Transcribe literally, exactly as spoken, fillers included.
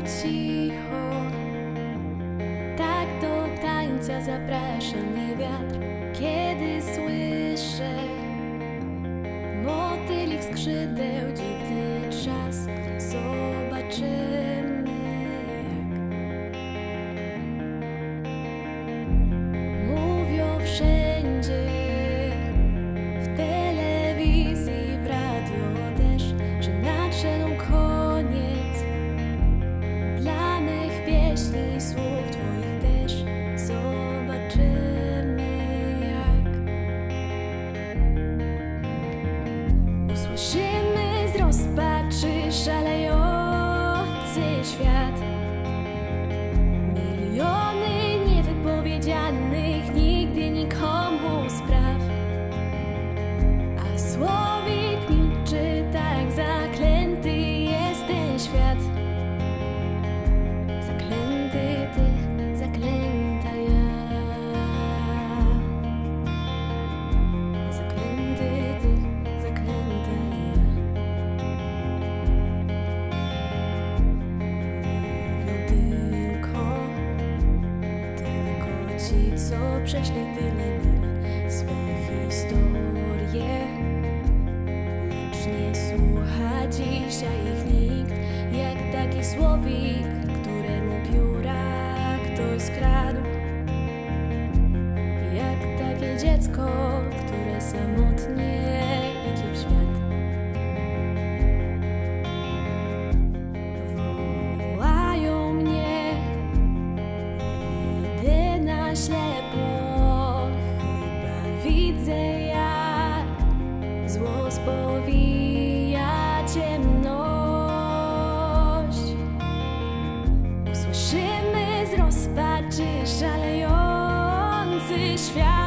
cicho. Tak do tańca zaprasza mnie wiatr, kiedy słyszę motylik skrzydeł, dziwny trzask. Zobaczymy, jak mówią wszędzie, w telewizji, w radio też, że nadszedł koniec dla mych pieśni i słów Twoich też. Zobaczymy, jak usłyszymy z rozpaczy szalejący świat, miliony niewypowiedzianych nigdy nikomu spraw, a słowik milczy, tak zaklęty jest ten świat. Zaklęty ty, zaklęta ja. Zaklęty ty, zaklęta ja. Mówią tylko, tylko ci, co przeszli tyle mil, swe historie, lecz nie słucha dzisiaj ich nikt, jak taki słowik, któremu pióra ktoś skradł, jak takie dziecko, które samotnie idzie w świat. Wołają mnie, idę na ślepo, chyba widzę, jak zło spowija ciemność. Usłyszymy z rozpaczy szalejący świat.